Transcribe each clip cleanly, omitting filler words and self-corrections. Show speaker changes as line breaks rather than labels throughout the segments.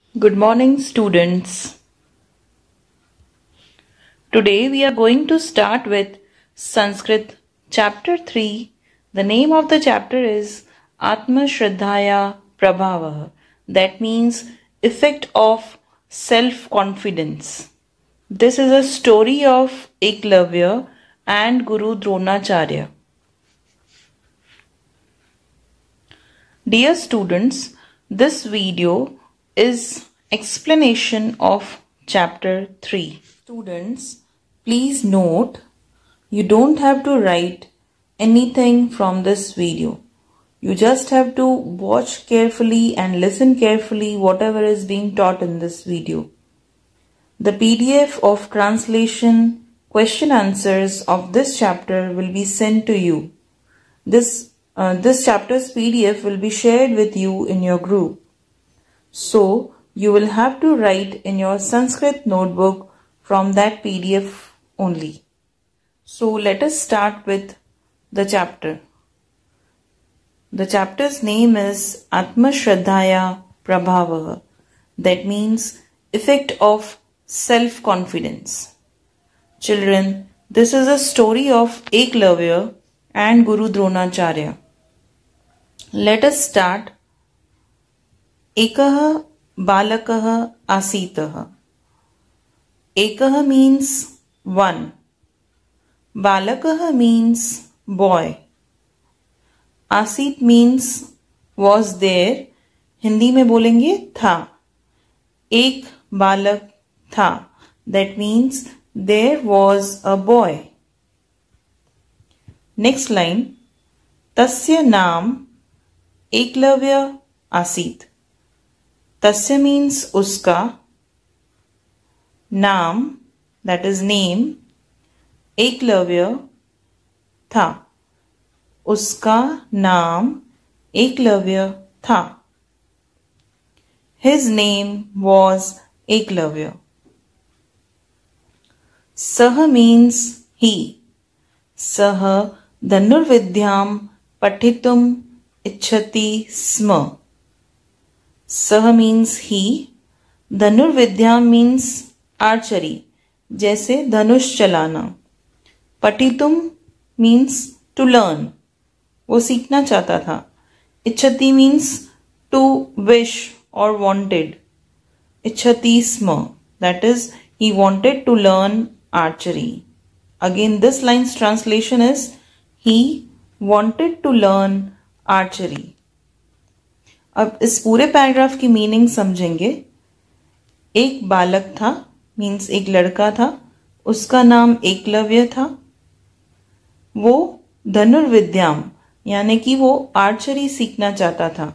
Good morning, students. Today we are going to start with Sanskrit chapter 3. The name of the chapter is Atma Shraddhaya Prabhava. That means effect of self-confidence. This is a story of Eklavya and Guru Dronacharya. Dear students, this video is explanation of chapter 3. Students, please note, you don't have to write anything from this video. You just have to watch carefully and listen carefully whatever is being taught in this video. The PDF of translation, question answers of this chapter will be sent to you. This chapter's PDF will be shared with you in your group. So, you will have to write in your Sanskrit notebook from that PDF only. So, let us start with the chapter. The chapter's name is Atma Shraddhaya Prabhava. That means effect of self-confidence. Children, this is a story of Eklavya and Guru Dronacharya. Let us start. Ekah balakah asitah. Ekah means one. Balakah means boy. Asit means was there. Hindi में बोलेंगे था. एक बालक था. That means there was a boy. Next line. तस्य नाम एकलव्य आसीत. Tasya means uska. Naam, that is name. Eklavya tha. Uska naam Eklavya tha. His name was Eklavya. Saha means he. Saha dhanurvidyam pathitum ichhati sma. Sah means he. Dhanurvidya means archery, जैसे धनुष चलाना. पठितुम means to learn, वो सीखना चाहता था. इच्छति means to wish or wanted. इच्छति स्म, that is he wanted to learn archery. Again this line's translation is he wanted to learn archery. अब इस पूरे पैराग्राफ की मीनिंग समझेंगे. एक बालक था मीन्स एक लड़का था. उसका नाम एकलव्य था. वो धनुर्विद्याम यानी कि वो आर्चरी सीखना चाहता था.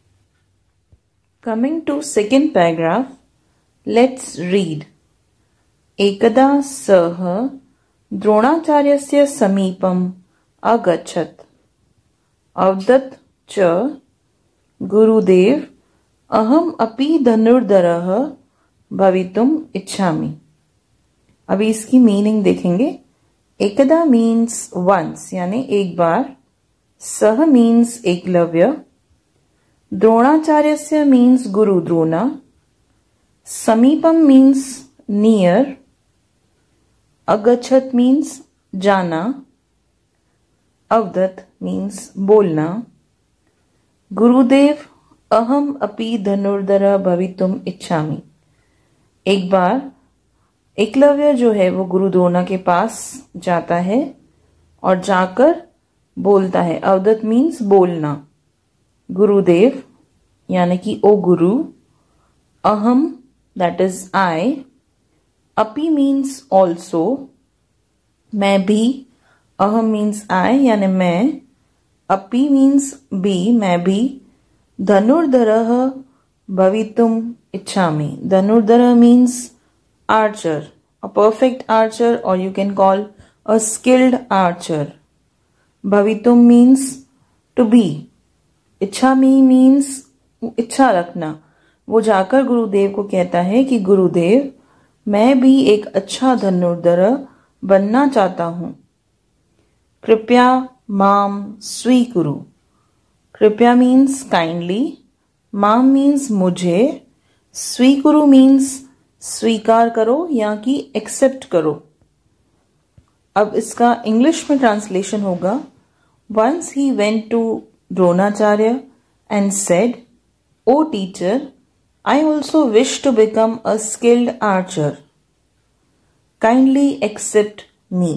Coming to second paragraph, let's read. एकदा सः द्रोणाचार्यस्य समीपम् अगच्छत्. अवदत् च गुरुदेव अहम अपि धनुर्धरः भवितुम इच्छामि. अभी इसकी मीनिंग देखेंगे. एकदा मीन्स वंस यानी एक बार. सह मीन्स एकलव्य. द्रोणाचार्यस्य मीन्स गुरु द्रोणा. समीपम मीन्स नियर. अगच्छत मीन्स जाना. अवदत मीन्स बोलना. गुरुदेव अहम अपि धनुर्धर भवितुम इच्छामि. एक बार एकलव्य जो है वो गुरु द्रोणा के पास जाता है और जाकर बोलता है. अवदत मीन्स बोलना. गुरुदेव यानी कि ओ गुरु. अहम दैट इज आई. अपि मीन्स ऑल्सो, मैं भी. अहम मीन्स आई यानी मैं. अपि मीन्स बी, मैं भी. धनुर्धरः भवितुम इच्छामि. धनुर्धर means archer, a perfect archer, or you can call a skilled archer. Bhavitum means to be. इच्छामि means इच्छा रखना. वो जाकर गुरुदेव को कहता है कि गुरुदेव मैं भी एक अच्छा धनुर्धर बनना चाहता हूँ. कृपया माम स्वीकुरु. कृपया मीन्स काइंडली. माम मीन्स मुझे. स्वीकुरु मीन्स स्वीकार करो या कि एक्सेप्ट करो। अब इसका इंग्लिश में ट्रांसलेशन होगा, once he went to Dronacharya and said, O teacher, I also wish to become a skilled archer. Kindly accept me.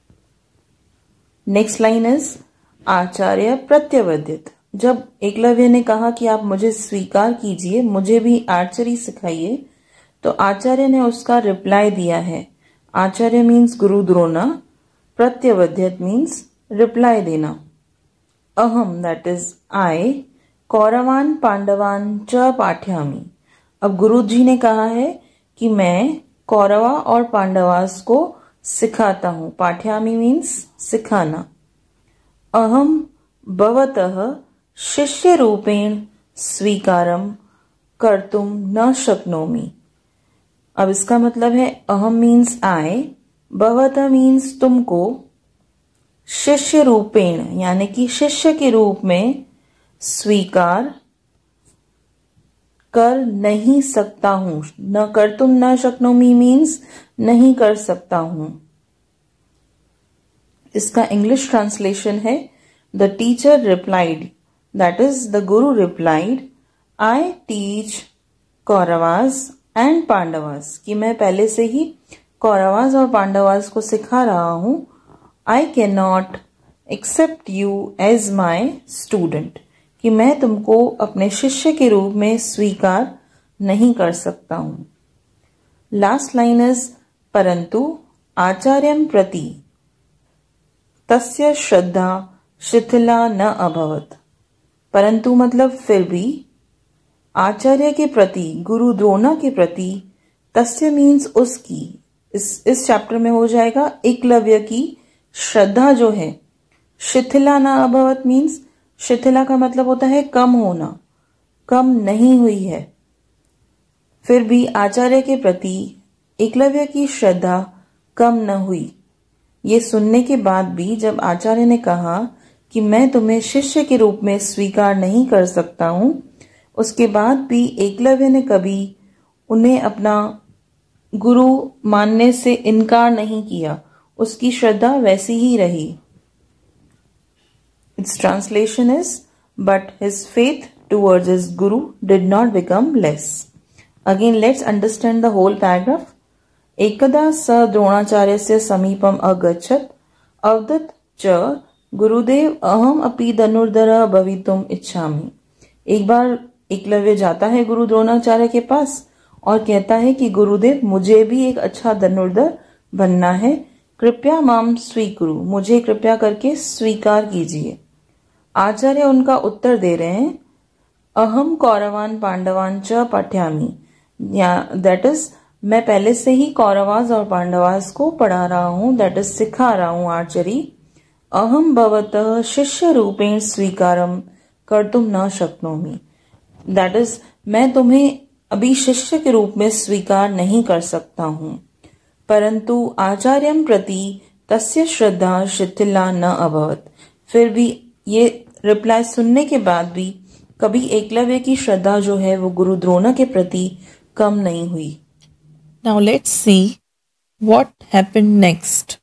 Next line is आचार्य प्रत्यवद्यत। जब एकलव्य ने कहा कि आप मुझे स्वीकार कीजिए, मुझे भी आर्चरी सिखाइए, तो आचार्य ने उसका रिप्लाई दिया है। आचार्य मीन्स गुरु द्रोणा, प्रत्यवद्यत मीन्स रिप्लाई देना। अहम दैट इज आई, कौरवान पांडवान च पाठ्यामि। अब गुरु जी ने कहा है कि मैं कौरवा और पांडवास को सिखाता हूं। पाठ्यामि मीन्स सिखाना। अहम भवतः शिष्य रूपेण स्वीकारम कर्तुम न शक्नोमि। अब इसका मतलब है अहम मीन्स आई, भवतः मीन्स तुमको, शिष्य रूपेण यानी कि शिष्य के रूप में स्वीकार कर नहीं सकता हूं। न कर तुम न शक्नोमी मीन्स नहीं कर सकता हूं। इसका इंग्लिश ट्रांसलेशन है, the teacher replied, that is the guru replied, I teach Kauravas and Pandavas, कि मैं पहले से ही कौरवास और पांडवास को सिखा रहा हूं। I can not accept you as my student, कि मैं तुमको अपने शिष्य के रूप में स्वीकार नहीं कर सकता हूं। लास्ट लाइन इज परंतु आचार्यं प्रति तस्य श्रद्धा शिथिला न अभवत। परंतु मतलब फिर भी, आचार्य के प्रति, गुरु द्रोणा के प्रति, तस्य मीन्स उसकी, इस चैप्टर में हो जाएगा एकलव्य की श्रद्धा जो है, शिथिला न अभवत मीन्स, शिथिला का मतलब होता है कम होना, कम नहीं हुई है। फिर भी आचार्य के प्रति एकलव्य की श्रद्धा कम न हुई। ये सुनने के बाद भी जब आचार्य ने कहा कि मैं तुम्हें शिष्य के रूप में स्वीकार नहीं कर सकता हूं, उसके बाद भी एकलव्य ने कभी उन्हें अपना गुरु मानने से इनकार नहीं किया, उसकी श्रद्धा वैसी ही रही। Its translation is, but his faith towards his guru did not become less. Again, let's understand the whole paragraph. एकदा स द्रोणाचार्यस्य समीपम अगच्छत्, अवदत् च गुरुदेव अहम अपि धनुर्धरः भवितुम इच्छामि। एक बार एकलव्य जाता है गुरु द्रोणाचार्य के पास और कहता है कि गुरुदेव मुझे भी एक अच्छा धनुर्धर बनना है, कृपया माम स्वीकुरु, मुझे कृपया करके स्वीकार कीजिए। आचार्य उनका उत्तर दे रहे हैं, अहम कौरवान पांडवान च पाठ्यामि, दैट इज मैं पहले से ही कौरवास और पांडवास को पढ़ा रहा हूं, दैट इज सिखा रहा हूं आर्चरी। अहम भवतः शिष्य रूपेण स्वीकारम कर्तुम न शक्नोमि, दैट इज मैं तुम्हें अभी शिष्य के रूप में स्वीकार नहीं कर सकता हूं। परंतु आचार्यं प्रति तस्य श्रद्धा शिथिला न अभवत। फिर भी ये रिप्लाई सुनने के बाद भी कभी एकलव्य की श्रद्धा जो है वो गुरु द्रोणा के प्रति कम नहीं हुई। Now let's see what happened next.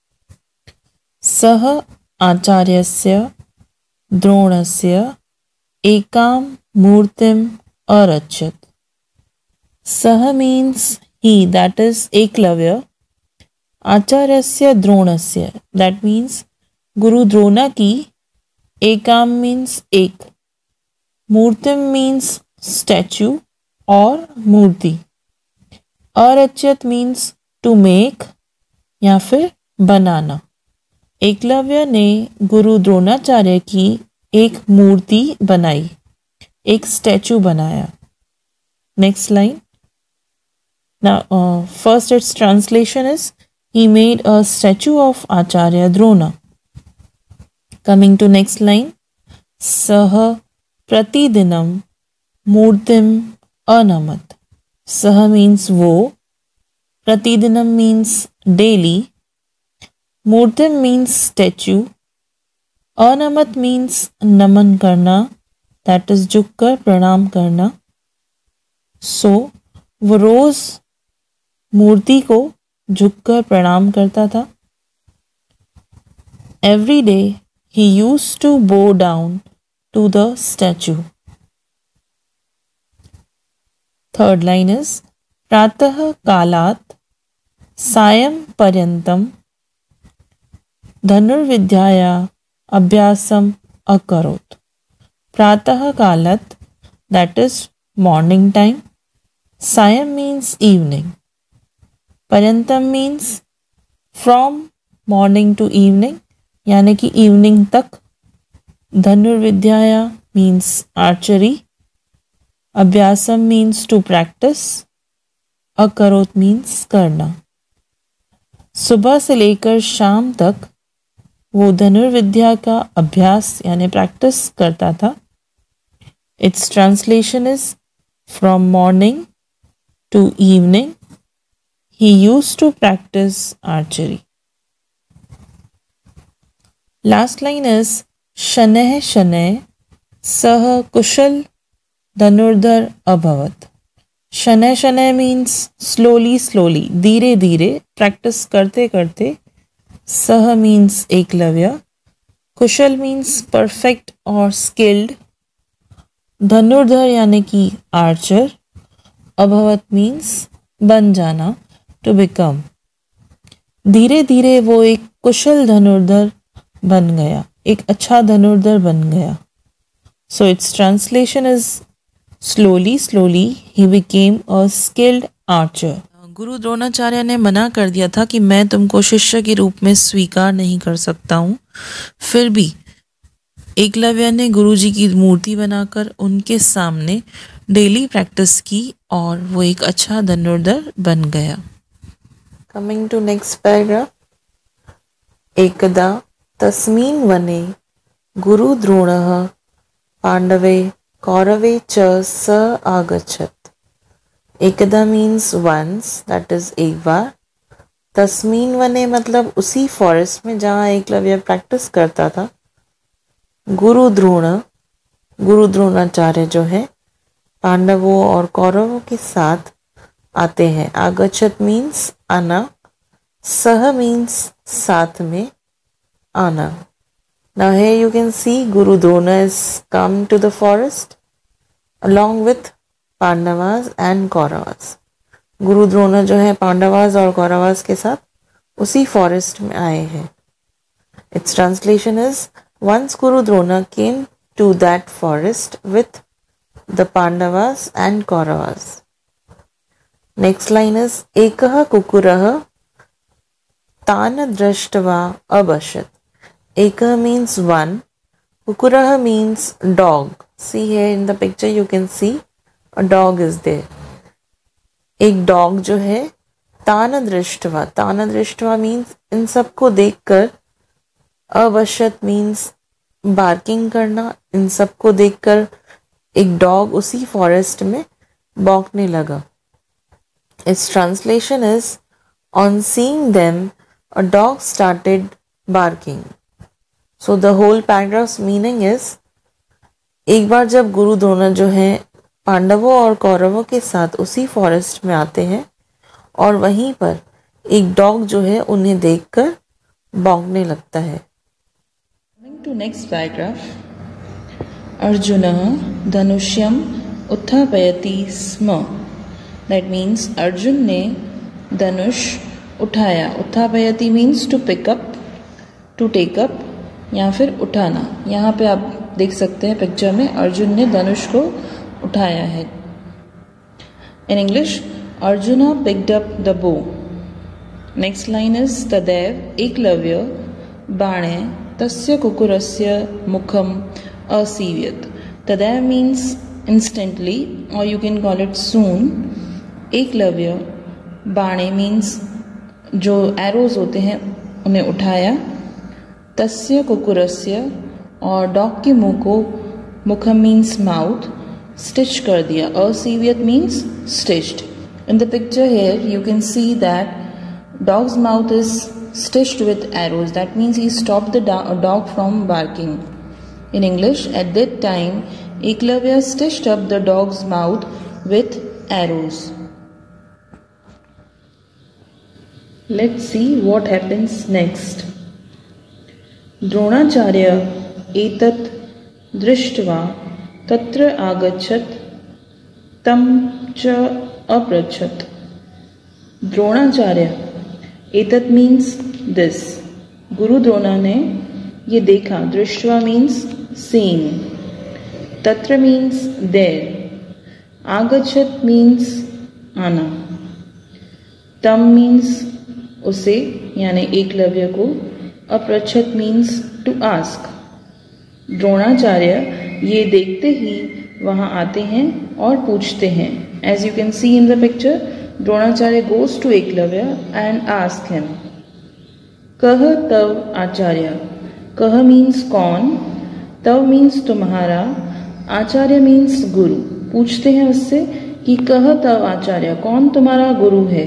सह आचार्यस्य द्रोणस्य एकां मूर्तिम अरचत। सह means he, that is Eklavya, आचार्यस्य द्रोणस्य दैट मीन्स गुरु द्रोणा की, एकाम मीन्स एक, मूर्तिम मीन्स स्टैचू और मूर्ति, अरचयत मीन्स टू मेक या फिर बनाना। एकलव्य ने गुरु द्रोणाचार्य की एक मूर्ति बनाई, एक स्टैचू बनाया। Next line, now first its translation is, he made a statue of Acharya Drona. Coming to next line, सह प्रतिदिनम मूर्तिम अनमत। सह means वो, प्रतिदिनम means daily, मूर्तिम means statue, अनमत means नमन करना, that is झुककर प्रणाम करना।
सो वो रोज मूर्ति को झुककर प्रणाम करता था. Every day he used to bow down to the statue. Third line is प्रातः कालात् सायं पर्यन्तं धनुर्विद्याया अभ्यासम अकरोत्. प्रातः कालात्, that is morning time. Sayam means evening. Paryantam means from morning to evening, यानी कि evening तक. धनुर्विद्याया means archery. अभ्यासम means to practice. अकरोत means करना. सुबह से लेकर शाम तक वो धनुर्विद्या का अभ्यास यानी प्रैक्टिस करता था. Its translation is from morning to evening he used to practice archery. Last line is शनैः शनैः सः कुशल धनुर्धर अभवत्. शनैः शनैः means slowly slowly, धीरे धीरे, प्रैक्टिस करते करते. सह means Eklavya. Kusal means perfect or skilled. धनुर्धर यानी कि आर्चर. अभवत मीन्स बन जाना, टू बिकम. धीरे धीरे वो एक कुशल धनुर्धर बन गया, एक अच्छा धनुर्धर बन गया. So its translation is slowly slowly he became a skilled archer. Guru Dronacharya ने मना कर दिया था कि मैं तुमको शिष्य के रूप में स्वीकार नहीं कर सकता हूँ. फिर भी एकलव्य ने गुरुजी की मूर्ति बनाकर उनके सामने डेली प्रैक्टिस की और वो एक अच्छा धनुर्धर बन गया. Coming to next paragraph. एकदा तस्मिन् वने गुरु द्रोणः पांडवे कौरवे च स आगच्छत्. एकदा मीन्स वंस, दैट इज एक बार. तस्मिन् वने मतलब उसी फॉरेस्ट में जहाँ एकलव्य प्रैक्टिस करता था. गुरु द्रोणाचार्य जो है पांडवों और कौरवों के साथ आते हैं. आगच्छत मीन्स आना. सह मीन्स साथ में आना. Now here you can see Guru Drona is come to the forest along with Pandavas and Kauravas. गुरु द्रोण जो है पांडवास और कौरवास के साथ उसी फॉरेस्ट में आए हैं. Its translation is once Guru Drona came to that forest with the Pandavas and Kauravas. Next line is एकः कुकुरः तान् दृष्ट्वा अबशत्. Ekah means one. Kukurah means dog. See here in the picture you can see a dog is there. एक dog जो है तान दृष्टवा मीन्स इन सबको देखकर. अवशत मीन्स बार्किंग करना. इन सबको देखकर एक डॉग उसी फॉरेस्ट में भौंकने लगा. Its translation is on seeing them a dog started barking. So the whole paragraph's meaning is एक बार जब गुरु द्रोण जो है पांडवों और कौरवों के साथ उसी फॉरेस्ट में आते हैं और वहीं पर एक डॉग जो है उन्हें देखकर भौंकने लगता है. Coming to next paragraph. अर्जुनः धनुष्यम उत्थापयति स्म. That means अर्जुन ने धनुष उठाया. उत्थापयति means to pick up, to take up या फिर उठाना. यहाँ पे आप देख सकते हैं पिक्चर में अर्जुन ने धनुष को उठाया है. In English, Arjuna picked up the bow. Next line is तदैव एकलव्य बाणे तस्य कुकुरस्य मुखम असीव्यत. तदैव means instantly or you can call it soon. Eklavya बाणे means जो एरोज होते हैं उन्हें उठाया. तस्य कुकुरस्य और डॉग के मुंह को मुखम मीन्स माउथ स्टिच कर दिया. असीवियत means stitched. In the picture here you can see that dog's mouth is stitched with arrows. That means he stopped the dog from barking. In English, at that time Eklavya stitched up the dog's mouth with
arrows. Let's see what happens next. Dronacharya एतत् दृष्ट्वा तत्र आगच्छत् तं च अपृच्छत्. द्रोणाचार्य, एतत् means this. गुरु द्रोणा ने ये देखा. दृष्ट्वा मीन्स सीइंग. तत्र मीन्स देर. आगच्छत मीन्स आना. तम मीन्स उसे यानी एकलव्य को. अपृच्छत मीन्स टू आस्क. द्रोणाचार्य ये देखते ही वहां आते हैं और पूछते हैं. As you can see in the picture, Dronacharya goes to Eklavya and asks him, कह तव आचार्य. कह means कौन, तव means तुम्हारा, आचार्य means गुरु. पूछते हैं उससे कि कह तव आचार्य, कौन तुम्हारा गुरु है.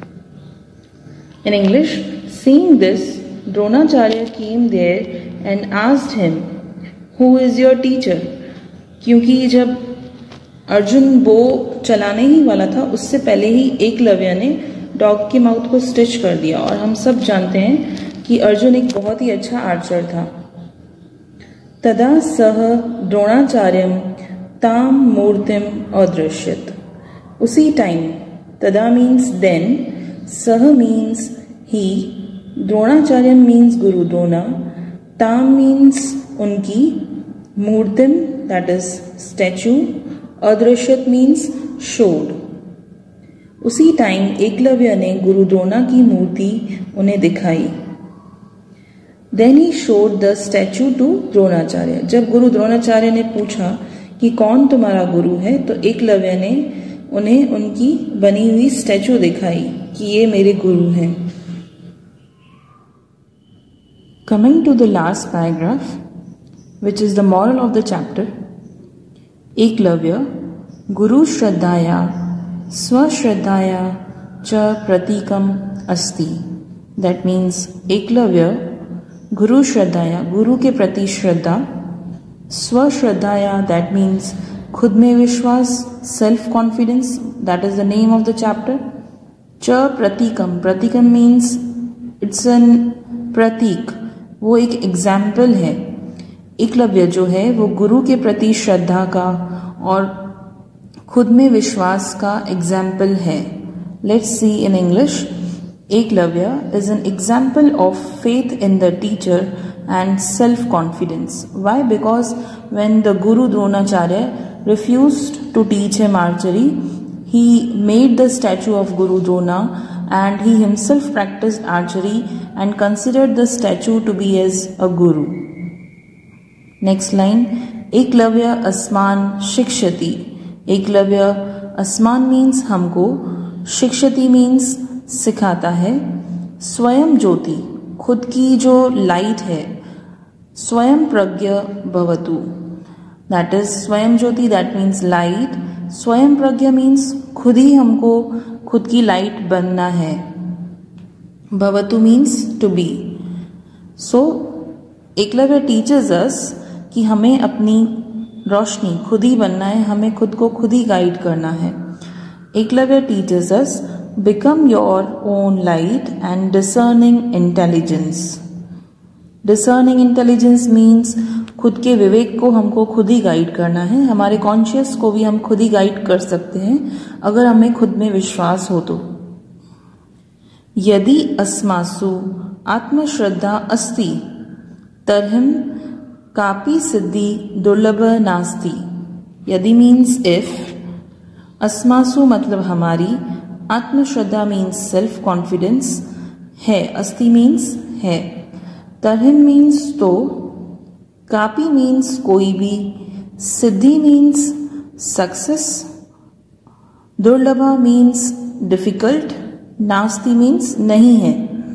In English, seeing this, Dronacharya came there and asked him, who is your teacher? क्योंकि जब अर्जुन बो चलाने ही वाला था उससे पहले ही एकलव्य ने डॉग के माउथ को स्टिच कर दिया. और हम सब जानते हैं कि अर्जुन एक बहुत ही अच्छा आर्चर था. तदा सह द्रोणाचार्यम ताम मूर्तिम अदृश्यत. उसी टाइम, तदा मीन्स देन, सह मीन्स ही, द्रोणाचार्यम मीन्स गुरु द्रोणा, ताम मीन्स उनकी, मूर्तिम दैट इज स्टैचू, अदृश्यत मीन्स शोड. उसी टाइम एकलव्य ने गुरु द्रोणा की मूर्ति उन्हें दिखाई. Then he showed the statue to Dronacharya. जब गुरु द्रोणाचार्य ने पूछा कि कौन तुम्हारा गुरु है, तो एकलव्य ने उन्हें उनकी बनी हुई स्टैचू दिखाई कि ये मेरे गुरु हैं. Coming to the last paragraph, which is the moral of the chapter. Eklavya गुरु श्रद्धाया स्वश्रद्धाया च प्रतीकम अस्ति. That means एकलव्य गुरु श्रद्धाया, गुरु के प्रति श्रद्धा, स्वश्रद्धाया that means खुद में विश्वास, self confidence, that is the name of the chapter. च प्रतीकम, प्रतीकम means it's an प्रतीक, वो एक एग्जाम्पल है. एकलव्य जो है वो गुरु के प्रति श्रद्धा का और खुद में विश्वास का एग्जाम्पल है. Let's see in English. Eklavya is an example of faith in the teacher and self confidence. Why? Because when the guru Dronacharya refused to teach him archery, he made the statue of Guru Drona and he himself practiced archery and considered the statue to be as a guru. Next line, Eklavya अस्मान शिक्षति. एकलव्य अस्मान means हमको, शिक्षति means सिखाता है. स्वयं ज्योति, खुद की जो लाइट है. स्वयं प्रज्ञ भवतु, दैट इज स्वयं ज्योति, दैट मीन्स लाइट. स्वयं प्रज्ञ मीन्स खुद ही हमको खुद की लाइट बनना है. भवतु means to be. So Eklavya teachers us कि हमें अपनी रोशनी खुद ही बनना है, हमें खुद को खुद ही गाइड करना है. Eklavya teachers us become your own light and discerning intelligence. Discerning intelligence means खुद के विवेक को हमको खुद ही गाइड करना है. हमारे कॉन्शियस को भी हम खुद ही गाइड कर सकते हैं अगर हमें खुद में विश्वास हो तो. यदि अस्मासु आत्मश्रद्धा अस्ति तर्हिं कापि सिद्धि दुर्लभ नास्ति. यदि मीन्स इफ, अस्मासु मतलब हमारी, आत्मश्रद्धा मीन्स सेल्फ कॉन्फिडेंस है, अस्ति मीन्स है, तर्हिं मीन्स तो, कापि मीन्स कोई भी, सिद्धि मीन्स सक्सेस, दुर्लभ मीन्स डिफिकल्ट, नास्ति मीन्स नहीं है.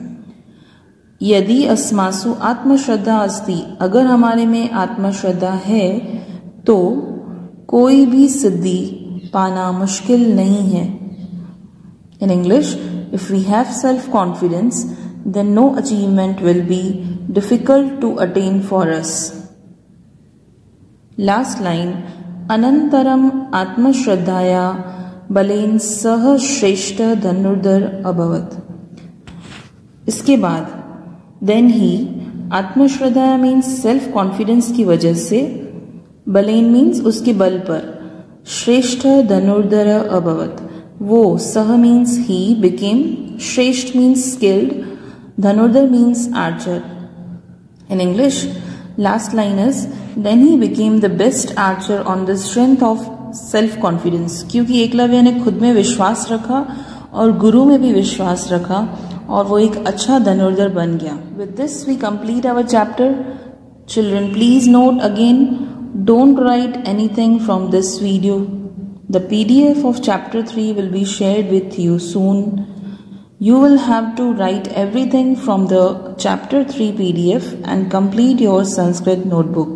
यदि अस्मासु आत्मश्रद्धा अस्ति, अगर हमारे में आत्मश्रद्धा है तो कोई भी सिद्धि पाना मुश्किल नहीं है. In English, if we have self confidence then no achievement will be difficult to attain for us. Last line, अनंतरम आत्मश्रद्धाया बलेन सह श्रेष्ठ धनुर्धर अभवत। इसके बाद देन ही, आत्मश्रद्धा मीन्स सेल्फ कॉन्फिडेंस की वजह से, बलेन मीन्स उसके बल पर, श्रेष्ठ धनुर्धर अभवत, वो, सह मीन्स ही, बिकेम, श्रेष्ठ मीन्स स्किल्ड, धनुर्धर means archer. In English, last line is, then he became the best archer on the strength of self-confidence। क्योंकि एकलव्य ने खुद में विश्वास रखा और गुरु में भी विश्वास रखा और वो एक अच्छा धनुर्धर बन गया। With this we complete our chapter. Children, please note again, don't write anything from this video. The PDF of chapter 3 will be shared with you soon. You will have to write everything from the chapter 3 PDF and complete your Sanskrit notebook.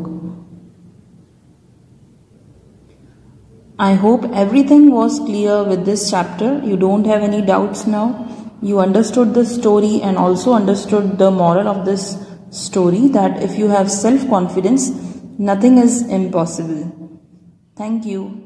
I hope everything was clear with this chapter. You don't have any doubts now. You understood the story and also understood the moral of this story, that if you have self-confidence, nothing is impossible. Thank you.